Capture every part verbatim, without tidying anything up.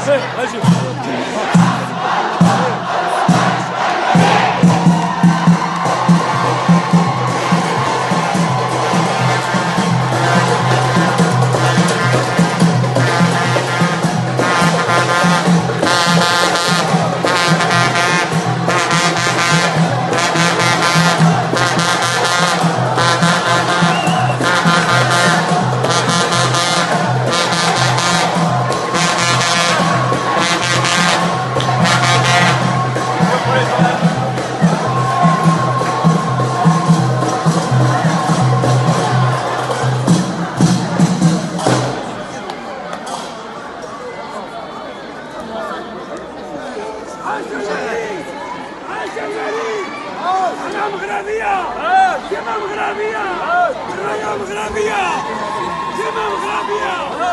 أنا مغربية كيما مغربية رايا مغربية كيما مغربية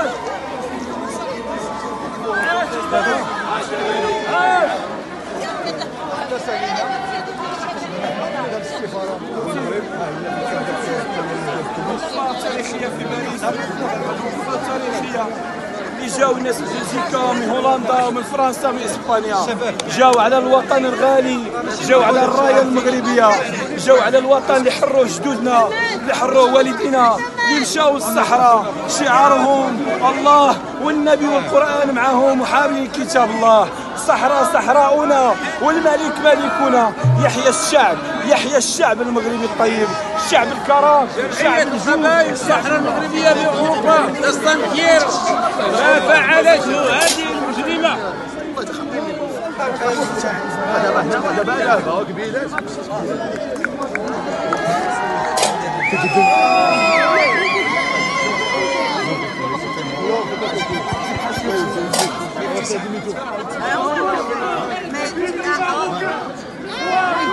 تاريخية في باريس تاريخية اللي جاو الناس بلجيكا من هولندا ومن فرنسا ومن اسبانيا جاو على الوطن الغالي جاو على الرايه المغربيه جاو على الوطن اللي حروه جدودنا اللي حروه والدينا اللي مشاو للصحراء شعارهم الله والنبي والقران معهم وحاملين كتاب الله الصحراء صحراؤنا والملك ملكنا يحيى الشعب يحيى الشعب المغربي الطيب الشعب الكرام الشعب القبائل الصحراء المغربيه باوروبا تستنكر ما فعلته هذه المجرمه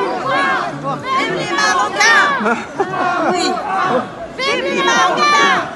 Vive les Marocains! Oui! Vive les Marocains!